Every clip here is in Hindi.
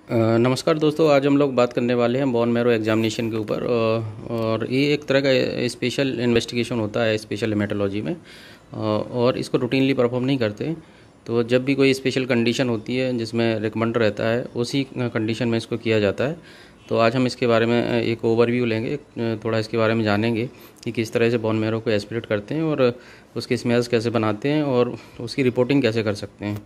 नमस्कार दोस्तों, आज हम लोग बात करने वाले हैं बोन मैरो एग्जामिनेशन के ऊपर। और ये एक तरह का स्पेशल इन्वेस्टिगेशन होता है स्पेशल हेमेटोलॉजी में। और इसको रूटीनली परफॉर्म नहीं करते। तो जब भी कोई स्पेशल कंडीशन होती है जिसमें रिकमेंड रहता है, उसी कंडीशन में इसको किया जाता है। तो आज हम इसके बारे में एक ओवरव्यू लेंगे, थोड़ा इसके बारे में जानेंगे कि किस तरह से बोन मैरो को एस्पिरेट करते हैं और उसके स्मेल्स कैसे बनाते हैं और उसकी रिपोर्टिंग कैसे कर सकते हैं।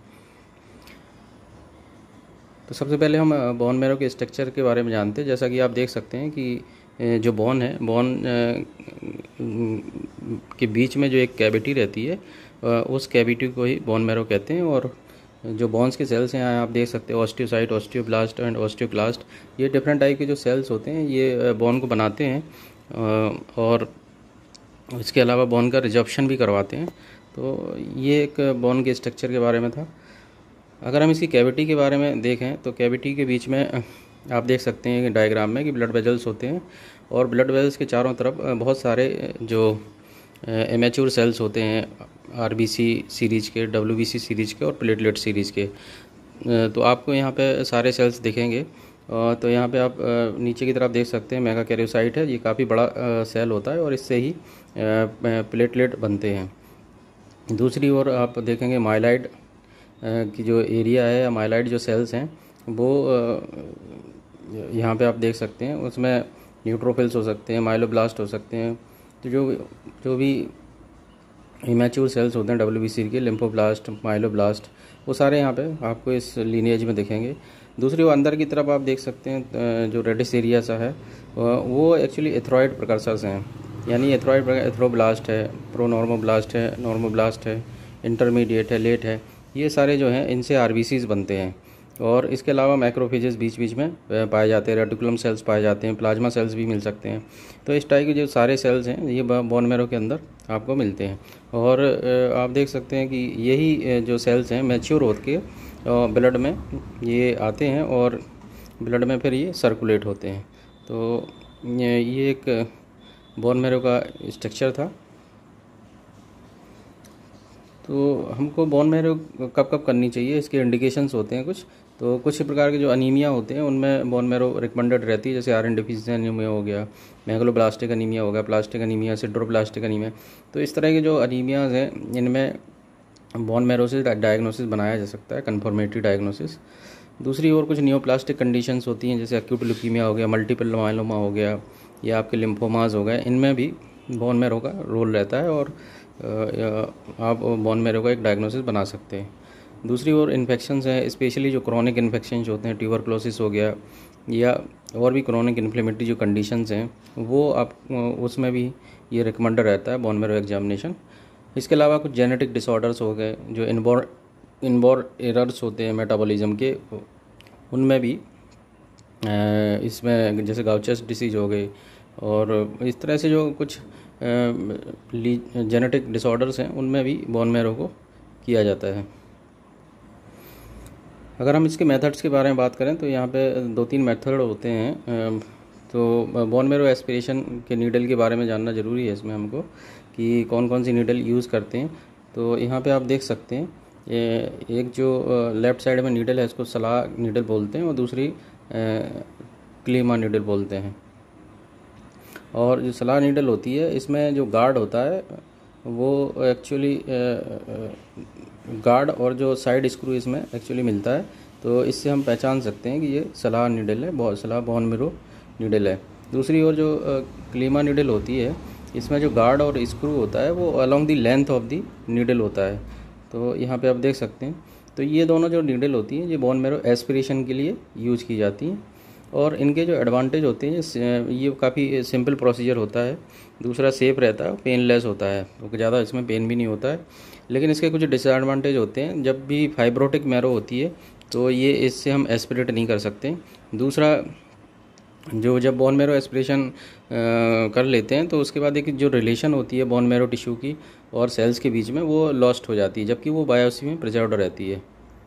तो सबसे पहले हम बोन मैरो के स्ट्रक्चर के बारे में जानते हैं। जैसा कि आप देख सकते हैं कि जो बोन है, बोन के बीच में जो एक कैविटी रहती है, उस कैविटी को ही बोन मैरो कहते हैं। और जो बोन्स के सेल्स हैं आप देख सकते हैं, ऑस्टियोसाइट, ऑस्टियोब्लास्ट एंड ऑस्टियोक्लास्ट, ये डिफरेंट टाइप के जो सेल्स होते हैं ये बोन को बनाते हैं। और इसके अलावा बोन का रिजर्प्शन भी करवाते हैं। तो ये एक बोन के स्ट्रक्चर के बारे में था। अगर हम इसकी कैविटी के बारे में देखें तो कैविटी के बीच में आप देख सकते हैं डायग्राम में कि ब्लड वेजल्स होते हैं। और ब्लड वेजल्स के चारों तरफ बहुत सारे जो इमेच्योर सेल्स होते हैं, आरबीसी सीरीज़ के, डब्ल्यूबीसी सीरीज़ के और प्लेटलेट सीरीज़ के। तो आपको यहाँ पे सारे सेल्स दिखेंगे। तो यहाँ पे आप नीचे की तरफ देख सकते हैं मेगाकैरियोसाइट है, ये काफ़ी बड़ा सेल होता है और इससे ही प्लेटलेट बनते हैं। दूसरी ओर आप देखेंगे माइलाइड की जो एरिया है, या माइलाइड जो सेल्स हैं वो यहाँ पे आप देख सकते हैं। उसमें न्यूट्रोफिल्स हो सकते हैं, माइलोब्लास्ट हो सकते हैं। तो जो जो भी इमेच्योर सेल्स होते हैं डब्ल्यूबीसी के, लिम्फोब्लास्ट, माइलोब्लास्ट, वो सारे यहाँ पे आपको इस लीनिएज में दिखेंगे। दूसरी वो अंदर की तरफ आप देख सकते हैं जो रेडिस एरिया सा है, वो एक्चुअली एथ्रॉइड प्रकर्सर्स हैं। यानी एथ्रॉइड एथ्रोब्लास्ट है, प्रोनॉर्मोब्लास्ट है, नॉर्मोब्लास्ट है, इंटरमीडिएट है, लेट है। ये सारे जो हैं इनसे आरबीसीज बनते हैं। और इसके अलावा मैक्रोफेजेस बीच बीच में पाए जाते हैं, रेटिकुलम सेल्स पाए जाते हैं, प्लाज्मा सेल्स भी मिल सकते हैं। तो इस टाइप के जो सारे सेल्स हैं ये बोन मैरो के अंदर आपको मिलते हैं। और आप देख सकते हैं कि यही जो सेल्स हैं मैच्योर होकर के ब्लड में ये आते हैं और ब्लड में फिर ये सर्कुलेट होते हैं। तो ये एक बोन मैरो का स्ट्रक्चर था। तो हमको बोन मैरो कब कब करनी चाहिए, इसके इंडिकेशंस होते हैं कुछ। तो कुछ प्रकार के जो अनीमिया होते हैं उनमें बोन मैरो रिकमेंडेड रहती है, जैसे आयरन डिफिशिएंसी अनीमिया हो गया, मेगलोब्लास्टिक अनीमिया हो गया, प्लास्टिक अनीमिया, सिड्रोप्लास्टिक अनीमिया। तो इस तरह के जो अनीमियाज हैं इनमें बोन मैरो से डायग्नोसिस बनाया जा सकता है, कन्फर्मेटरी डायग्नोसिस। दूसरी ओर कुछ नियोप्लास्टिक कंडीशंस होती हैं, जैसे एक्यूट ल्यूकीमिया हो गया, मल्टीपल मायलोमा हो गया, या आपके लिम्फोमाज हो गए। इनमें भी बोन मैरो का रोल रहता है और आप बोन मैरो का एक डायग्नोसिस बना सकते हैं। दूसरी ओर इन्फेक्शंस हैं, स्पेशली जो क्रोनिक इन्फेक्शंस होते हैं, ट्यूबरक्लोसिस हो गया या और भी क्रोनिक इन्फ्लेमेटरी जो कंडीशंस हैं, वो आप उसमें भी ये रिकमेंडेड रहता है बोन मैरो एग्जामिनेशन। इसके अलावा कुछ जेनेटिक डिसऑर्डर्स हो गए, जो इनबॉर्न एरर्स होते हैं मेटाबॉलिज्म के, उनमें भी इसमें जैसे गाउचस डिसीज हो गई और इस तरह से जो कुछ जेनेटिक डिसऑर्डर्स हैं उनमें भी बोन मैरो को किया जाता है। अगर हम इसके मेथड्स के बारे में बात करें तो यहाँ पे 2-3 मेथड होते हैं। तो बोन मैरो एस्पिरेशन के नीडल के बारे में जानना ज़रूरी है इसमें हमको, कि कौन कौन सी नीडल यूज़ करते हैं। तो यहाँ पे आप देख सकते हैं एक जो लेफ़्ट साइड में नीडल है इसको सलाह नीडल बोलते हैं और दूसरी क्लीमा नीडल बोलते हैं। और जो सलाह नीडल होती है इसमें जो गार्ड होता है वो एक्चुअली गार्ड और जो साइड स्क्रू इसमें एक्चुअली मिलता है। तो इससे हम पहचान सकते हैं कि ये सलाह नीडल है, सलाह बोन मैरो नीडल है। दूसरी ओर जो क्लीमा नीडल होती है, इसमें जो गार्ड और स्क्रू होता है वो along the length of the needle होता है। तो यहाँ पे आप देख सकते हैं। तो ये दोनों जो नीडल होती हैं ये बोन मैरो एस्पिरेशन के लिए यूज की जाती हैं। और इनके जो एडवांटेज होते हैं, ये काफ़ी सिंपल प्रोसीजर होता है। दूसरा सेफ रहता है, पेनलेस होता है, तो ज़्यादा इसमें पेन भी नहीं होता है। लेकिन इसके कुछ डिसएडवांटेज होते हैं। जब भी फाइब्रोटिक मैरो होती है तो ये इससे हम एस्पिरेट नहीं कर सकते। दूसरा, जब बोन मैरो एस्पिरेशन कर लेते हैं तो उसके बाद एक जो रिलेशन होती है बोन मैरो टिश्यू की और सेल्स के बीच में, वो लॉस्ट हो जाती है, जबकि वो बायोप्सी में प्रिजर्व्ड रहती है।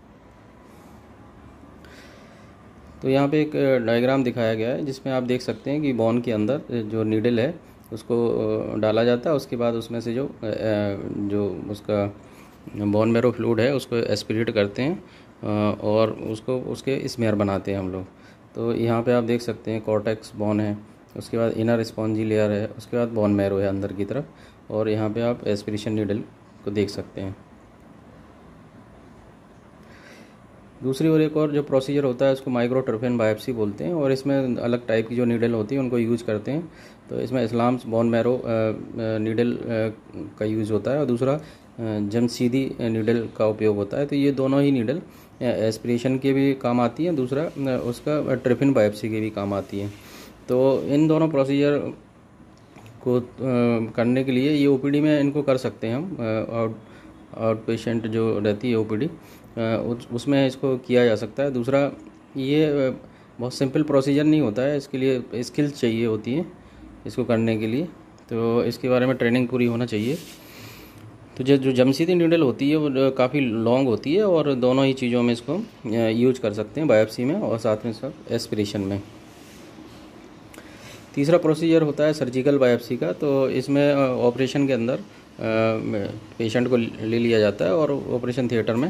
तो यहाँ पे एक डायग्राम दिखाया गया है जिसमें आप देख सकते हैं कि बोन के अंदर जो नीडल है उसको डाला जाता है। उसके बाद उसमें से जो उसका बोन मैरो फ्लूइड है उसको एस्पिरेट करते हैं और उसको उसके स्मेयर बनाते हैं हम लोग। तो यहाँ पे आप देख सकते हैं कॉर्टेक्स बोन है, उसके बाद इनर स्पॉन्जी लेयर है, उसके बाद बोन मैरो है अंदर की तरफ, और यहाँ पे आप एस्पिरेशन नीडल को देख सकते हैं। दूसरी ओर एक और जो प्रोसीजर होता है उसको माइक्रोटर्फिन बायोप्सी बोलते हैं, और इसमें अलग टाइप की जो नीडल होती है उनको यूज़ करते हैं। तो इसमें इस्लाम्स बोन मैरो नीडल का यूज़ होता है, और दूसरा जमशीदी नीडल का उपयोग होता है। तो ये दोनों ही नीडल एस्पिरेशन के भी काम आती हैं, दूसरा उसका ट्रिफिन बायोप्सी के भी काम आती हैं। तो इन दोनों प्रोसीजर को करने के लिए ये ओपीडी में इनको कर सकते हैं हम। आउट पेशेंट जो रहती है ओपीडी उसमें इसको किया जा सकता है। दूसरा ये बहुत सिंपल प्रोसीजर नहीं होता है, इसके लिए स्किल्स चाहिए होती हैं इसको करने के लिए, तो इसके बारे में ट्रेनिंग पूरी होना चाहिए। तो जो जमशीदी नीडल होती है वो काफ़ी लॉन्ग होती है, और दोनों ही चीज़ों में इसको यूज कर सकते हैं, बायोप्सी में और साथ में साथ एस्पिरेशन में। तीसरा प्रोसीजर होता है सर्जिकल बायोप्सी का। तो इसमें ऑपरेशन के अंदर पेशेंट को ले लिया जाता है, और ऑपरेशन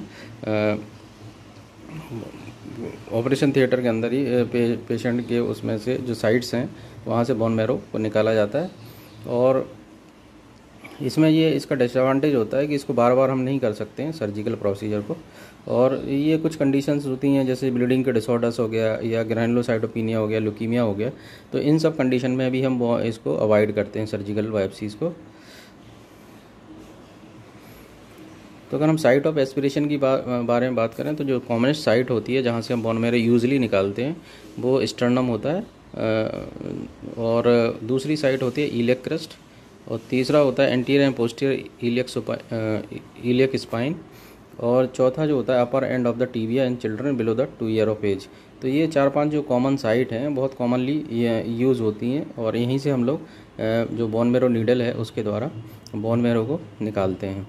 थिएटर के अंदर ही पेशेंट के उसमें से जो साइड्स हैं वहाँ से बोन मैरो को निकाला जाता है। और इसमें ये इसका डिसएडवांटेज होता है कि इसको बार बार हम नहीं कर सकते हैं सर्जिकल प्रोसीजर को, और ये कुछ कंडीशंस होती हैं जैसे ब्लीडिंग के डिसऑर्डर्स हो गया, या ग्रैनुलोसाइटोपिनिया हो गया, ल्यूकीमिया हो गया। तो इन सब कंडीशन में भी हम इसको अवॉइड करते हैं सर्जिकल बायोप्सीज़ को। तो अगर हम साइट ऑफ एस्पिरेशन की बारे में बात करें, तो जो कॉमनेस्ट साइट होती है जहाँ से हम बोन मैरो यूजली निकालते हैं वो स्टर्नम होता है, और दूसरी साइट होती है ईलियक क्रस्ट, और तीसरा होता है anterior and posterior iliac spine, और चौथा जो होता है upper end of the tibia in children below the 2 year of age. तो ये 4-5 जो कॉमन साइट हैं बहुत कॉमनली यूज़ होती हैं, और यहीं से हम लोग जो बोन मैरो नीडल है उसके द्वारा बोन मैरो को निकालते हैं।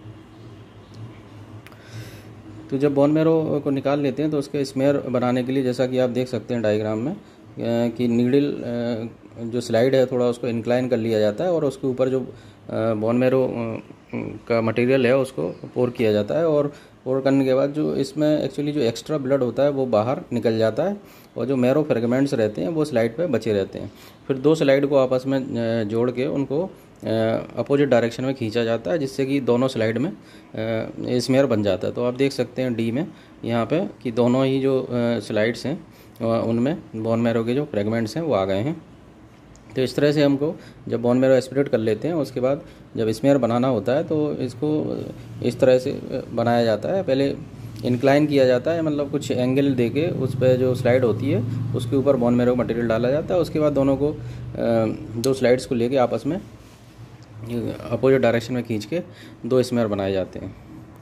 तो जब बोन मैरो को निकाल लेते हैं तो उसके स्मेयर बनाने के लिए, जैसा कि आप देख सकते हैं डायग्राम में, कि नीडल जो स्लाइड है थोड़ा उसको इंक्लाइन कर लिया जाता है, और उसके ऊपर जो बोन मैरो का मटेरियल है उसको पोर किया जाता है, और पोर करने के बाद जो इसमें एक्चुअली जो एक्स्ट्रा ब्लड होता है वो बाहर निकल जाता है, और जो मैरो फ्रेगमेंट्स रहते हैं वो स्लाइड पे बचे रहते हैं। फिर 2 स्लाइड को आपस में जोड़ के उनको अपोजिट डायरेक्शन में खींचा जाता है, जिससे कि दोनों स्लाइड में स्मेयर बन जाता है। तो आप देख सकते हैं डी में यहाँ पे कि दोनों ही जो स्लाइड्स हैं उनमें बोन मैरो के जो फ्रेगमेंट्स हैं वो आ गए हैं। तो इस तरह से हमको जब बोन मैरो एस्पिरेट कर लेते हैं, उसके बाद जब स्मेयर बनाना होता है तो इसको इस तरह से बनाया जाता है। पहले इंक्लाइन किया जाता है, मतलब कुछ एंगल देके उस पर जो स्लाइड होती है उसके ऊपर बोन मैरो मटेरियल डाला जाता है। उसके बाद दोनों को 2 स्लाइड्स को लेके आपस में अपोजिट डायरेक्शन में खींच के 2 स्मेयर बनाए जाते हैं।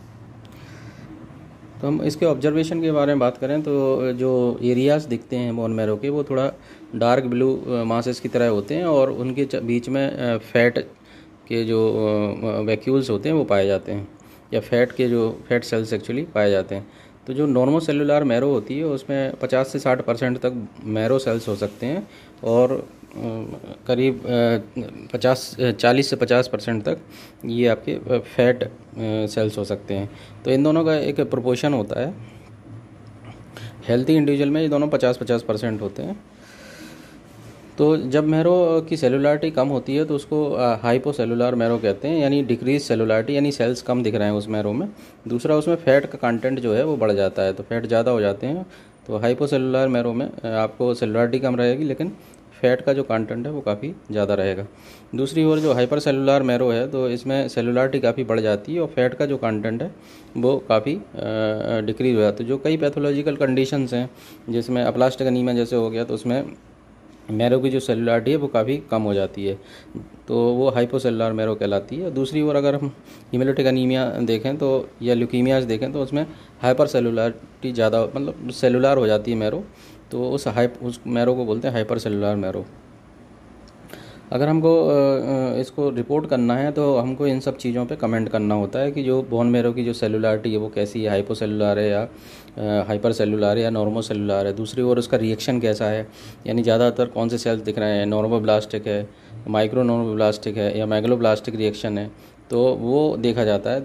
तो हम इसके ऑब्जर्वेशन के बारे में बात करें तो जो एरियाज़ दिखते हैं बोन मैरो के वो थोड़ा डार्क ब्लू मासेस की तरह होते हैं, और उनके बीच में फैट के जो वैक्यूल्स होते हैं वो पाए जाते हैं, या फैट सेल्स एक्चुअली पाए जाते हैं। तो जो नॉर्मल सेलुलर मैरो होती है उसमें 50 से 60% तक मैरो सेल्स हो सकते हैं, और करीब 40 से 50% तक ये आपके फैट सेल्स हो सकते हैं। तो इन दोनों का एक प्रोपोर्शन होता है। हेल्थी इंडिविजुअल में ये दोनों 50-50% होते हैं। तो जब मैरो की सेलुलरिटी कम होती है तो उसको हाइपोसेलुलर मैरो कहते हैं, यानी डिक्रीज सेलुलरिटी, यानी सेल्स कम दिख रहे हैं उस मैरो में। दूसरा उसमें फैट का कंटेंट जो है वो बढ़ जाता है, तो फैट ज़्यादा हो जाते हैं। तो हाइपोसेलुलर मैरो में आपको सेलुलरिटी कम रहेगी, लेकिन फैट का जो कंटेंट है वो काफ़ी ज़्यादा रहेगा। दूसरी ओर जो हाइपर सेलुलर मैरो है तो इसमें सेलुलरिटी काफ़ी बढ़ जाती है, और फैट का जो कंटेंट है वो काफ़ी डिक्रीज हो जाता है। जो कई पैथोलॉजिकल कंडीशंस हैं जिसमें अप्लास्टिक एनीमिया जैसे हो गया, तो उसमें मैरो की जो सेलुलरिटी है वो काफ़ी कम हो जाती है, तो वो हाइपोसेलुलर मैरो कहलाती है। दूसरी ओर अगर हम हीमोलिटिक एनीमिया देखें तो, या ल्यूकीमियाज देखें, तो उसमें हाइपर सेलुलरिटी ज़्यादा, मतलब सेलुलर हो जाती है मैरो, तो उस मैरो को बोलते हैं हाइपर सेलुलर मैरो। अगर हमको इसको रिपोर्ट करना है तो हमको इन सब चीज़ों पे कमेंट करना होता है कि जो बोन मैरो की जो सेलुलरिटी है वो कैसी है, हाइपोसेलुलर है या हाइपर सेलुलर है या नॉर्मो सेलुलर है। दूसरी ओर उसका रिएक्शन कैसा है, यानी ज़्यादातर कौन से सेल्स दिख रहे हैं, नॉर्मोब्लास्टिक है, माइक्रो नॉर्मोब्लास्टिक है, या मैगलोब्लास्टिक रिएक्शन है, तो वो देखा जाता है।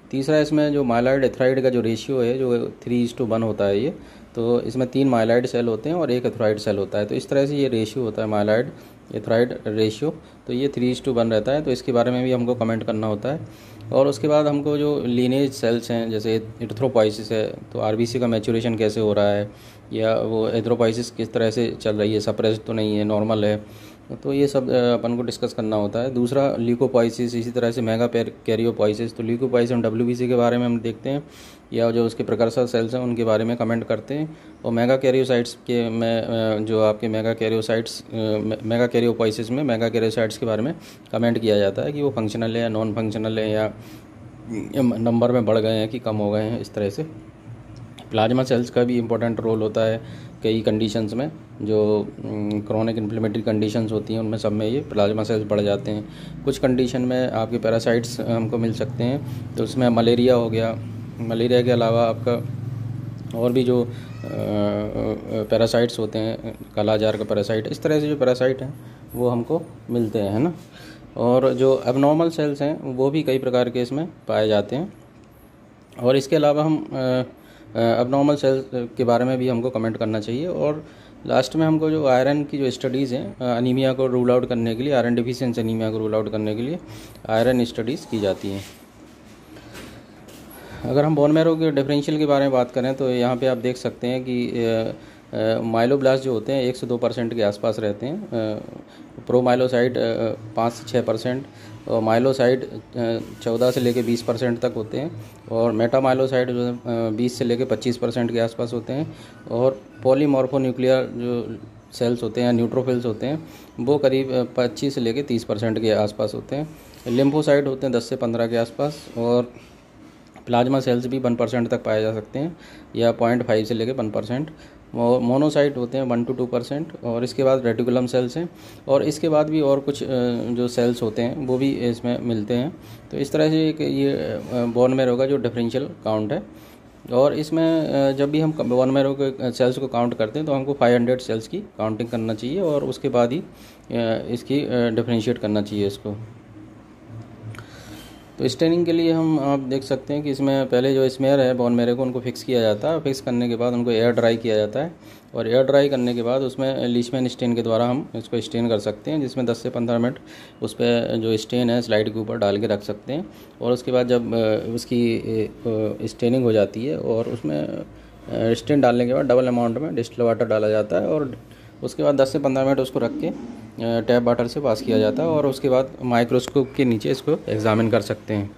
तीसरा इसमें जो माइलॉइड एथराइड का जो रेशियो है जो 3:1 होता है ये, तो इसमें 3 माइलॉइड सेल होते हैं और 1 एथराइड सेल होता है। तो इस तरह से ये रेशियो होता है माइलॉइड एथराइड रेशियो, तो ये 3:1 रहता है। तो इसके बारे में भी हमको कमेंट करना होता है। और उसके बाद हमको जो लीनेज सेल्स हैं जैसे एरिथ्रोपोइसिस है, तो आरबीसी का मैच्योरेशन कैसे हो रहा है, या वो एरिथ्रोपोइसिस किस तरह से चल रही है, सप्रेस्ड तो नहीं है, नॉर्मल है, तो ये सब अपन को डिस्कस करना होता है। दूसरा ल्यूकोपोइसिस, इसी तरह से मेगा कैरियोपोइसिस। तो ल्यूकोपोइसिस हम डब्ल्यूबीसी के बारे में हम देखते हैं, या जो उसके प्रकर्सर सेल्स हैं उनके बारे में कमेंट करते हैं। और मेगा कैरियोसाइट्स के में जो आपके मेगा कैरियोपोइसिस में मेगा कैरियोसाइट्स के बारे में कमेंट किया जाता है कि वो फंक्शनल है या नॉन फंक्शनल है, या नंबर में बढ़ गए हैं कि कम हो गए हैं, इस तरह से। प्लाज्मा सेल्स का भी इम्पोर्टेंट रोल होता है कई कंडीशंस में, जो क्रोनिक इन्फ्लेमेटरी कंडीशंस होती हैं उनमें सब में ये प्लाज्मा सेल्स बढ़ जाते हैं। कुछ कंडीशन में आपके पैरासाइट्स हमको मिल सकते हैं, तो उसमें मलेरिया हो गया। मलेरिया के अलावा आपका और भी जो पैरासाइट्स होते हैं, कालाजार का पैरासाइट, इस तरह से जो पैरासाइट हैं वो हमको मिलते हैं, है ना। और जो एबनॉर्मल सेल्स हैं वो भी कई प्रकार के इसमें पाए जाते हैं। और इसके अलावा हम एबनॉर्मल सेल्स के बारे में भी हमको कमेंट करना चाहिए। और लास्ट में हमको जो आयरन की जो स्टडीज़ हैं अनीमिया को रूल आउट करने के लिए, आयरन डिफिशिएंसी अनीमिया को रूल आउट करने के लिए आयरन स्टडीज़ की जाती हैं। अगर हम बोन मैरो के डिफरेंशियल के बारे में बात करें तो यहाँ पे आप देख सकते हैं कि माइलोब्लास्ट जो होते हैं 1 से 2% के आसपास रहते हैं। प्रोमाइलोसाइट 5 से 6%, और माइलोसाइट 14 से लेकर 20% तक होते हैं। और मेटामाइलोसाइट जो 20 से लेकर 25% के आसपास होते हैं। और पॉलीमॉर्फोन्यूक्लियर जो सेल्स होते हैं, न्यूट्रोफिल्स होते हैं, वो करीब 25 से लेकर 30% के आसपास होते हैं। लिम्फोसाइट होते हैं 10 से 15 के आसपास। और प्लाज्मा सेल्स भी 1% तक पाए जा सकते हैं, या 0.5 से लेकर 1%। मोनोसाइट होते हैं 1 to 2%। और इसके बाद रेटिकुलम सेल्स हैं, और इसके बाद भी और कुछ जो सेल्स होते हैं वो भी इसमें मिलते हैं। तो इस तरह से एक ये बोन मैरो का जो डिफरेंशियल काउंट है। और इसमें जब भी हम बोन मैरो के सेल्स को काउंट करते हैं तो हमको 500 सेल्स की काउंटिंग करना चाहिए, और उसके बाद ही इसकी डिफरेंशिएट करना चाहिए इसको। तो स्टेनिंग के लिए हम आप देख सकते हैं कि इसमें पहले जो स्मेयर है बोन मैरो को उनको फिक्स किया जाता है। फिक्स करने के बाद उनको एयर ड्राई किया जाता है, और एयर ड्राई करने के बाद उसमें लीचमैन स्टेन के द्वारा हम इसको स्टेन कर सकते हैं, जिसमें 10 से 15 मिनट उस पर जो स्टेन है स्लाइड के ऊपर डाल के रख सकते हैं। और उसके बाद जब उसकी स्टेनिंग हो जाती है, और उसमें स्टेन डालने के बाद डबल अमाउंट में डिस्टिल वाटर डाला जाता है, और उसके बाद 10 से 15 मिनट उसको रख के टैप वाटर से पास किया जाता है। और उसके बाद माइक्रोस्कोप के नीचे इसको एग्जामिन कर सकते हैं।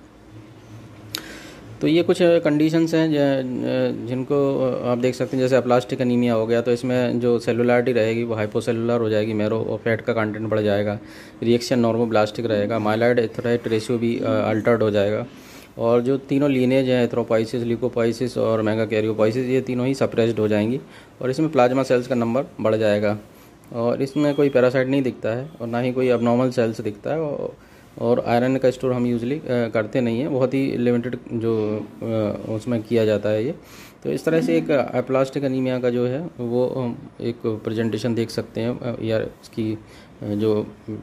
तो ये कुछ कंडीशंस हैं जिनको आप देख सकते हैं, जैसे अप्लास्टिक अनीमिया हो गया, तो इसमें जो सेलुलरिटी रहेगी वो हाइपोसेलुलर हो जाएगी मैरो, और फैट का कंटेंट बढ़ जाएगा। रिएक्शन नॉर्मोब्लास्टिक रहेगा। माइलॉइड एथराइड रेशियो भी अल्टर्ड हो जाएगा। और जो तीनों लीनेज हैं, एथ्रोपोइसिस, ल्यूकोपोइसिस और मेगा कैरियोपोइसिस, ये तीनों ही सप्रेस्ड हो जाएंगी, और इसमें प्लाज्मा सेल्स का नंबर बढ़ जाएगा। और इसमें कोई पैरासाइट नहीं दिखता है, और ना ही कोई अबनॉर्मल सेल्स दिखता है। और आयरन का स्टोर हम यूजली करते नहीं हैं, बहुत ही लिमिटेड जो उसमें किया जाता है ये। तो इस तरह से एक एप्लास्टिक अनीमिया का जो है वो एक प्रेजेंटेशन देख सकते हैं, या इसकी जो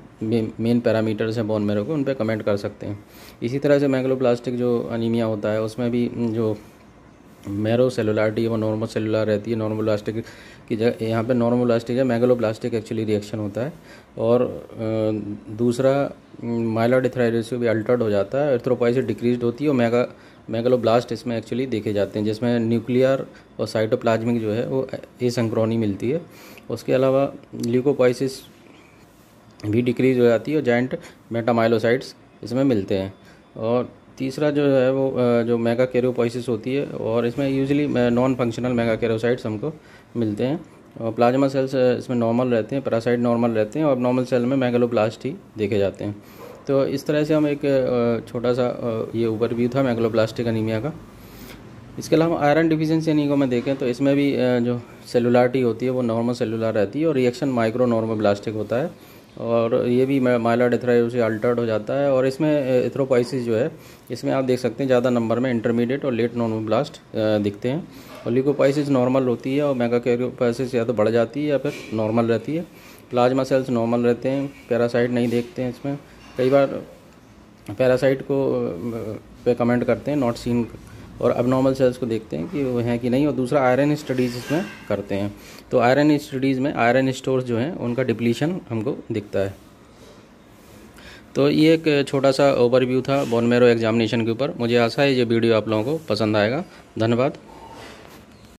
मेन पैरामीटर्स हैं बोन मैरो को, उन पर कमेंट कर सकते हैं। इसी तरह से मेगलोब्लास्टिक जो अनीमिया होता है उसमें भी जो मैरो सेलुलरिटी है वो नॉर्मल सेलुलर रहती है। नॉर्मोब्लास्टिक की जगह यहाँ पे नॉर्मोब्लास्टिक है, मेगलोब्लास्टिक एक्चुअली रिएक्शन होता है। और दूसरा माइलॉइड एथराइड रेशियो भी अल्टर्ड हो जाता है, एरिथ्रोपोइसिस डिक्रीज्ड होती है, और मेगलोब्लास्ट इसमें एक्चुअली देखे जाते हैं, जिसमें न्यूक्लियर और साइटोप्लाज्मिक जो है वो एसिंक्रोनी मिलती है। उसके अलावा ल्यूकोपोइसिस भी डिक्रीज हो जाती है, और जाइंट मेटामाइलोसाइट्स इसमें मिलते हैं। और तीसरा जो है वो जो मेगा कैरियोपोइसिस होती है, और इसमें usually non functional megakaryocytes हमको मिलते हैं। और प्लाज्मा सेल्स इसमें नॉर्मल रहते हैं, पैरासाइट नॉर्मल रहते हैं, और नॉर्मल सेल में मेगलोब्लास्ट ही देखे जाते हैं। तो इस तरह से हम एक छोटा सा ये ओवरव्यू था मेगलोब्लास्टिक अनीमिया का। इसके अलावा आयरन डिफिशिएंसी अनीमिया में देखें तो इसमें भी जो सेलुलरिटी होती है वो नॉर्मल सेलुलर रहती है, और रिएक्शन माइक्रो नॉर्मोब्लास्टिक होता है, और ये भी माइलॉइड एथराइड से अल्टर्ड हो जाता है। और इसमें एथ्रोपोइसिस जो है इसमें आप देख सकते हैं ज़्यादा नंबर में इंटरमीडिएट और लेट नॉर्मोब्लास्ट दिखते हैं। और ल्यूकोपोइसिस नॉर्मल होती है, और मेगा कैरियोपोइसिस या तो बढ़ जाती है या फिर नॉर्मल रहती है। प्लाज्मा सेल्स नॉर्मल रहते हैं, पैरासाइट नहीं देखते हैं इसमें। कई बार पैरासाइट पर कमेंट करते हैं नॉट सीन, और अबनॉर्मल सेल्स को देखते हैं कि वो हैं कि नहीं। और दूसरा आयरन स्टडीज़ इसमें करते हैं। तो आयरन स्टडीज़ में आयरन स्टोर्स जो हैं उनका डिप्लीशन हमको दिखता है। तो ये एक छोटा सा ओवरव्यू था बोन मैरो एग्जामिनेशन के ऊपर। मुझे आशा है ये वीडियो आप लोगों को पसंद आएगा। धन्यवाद।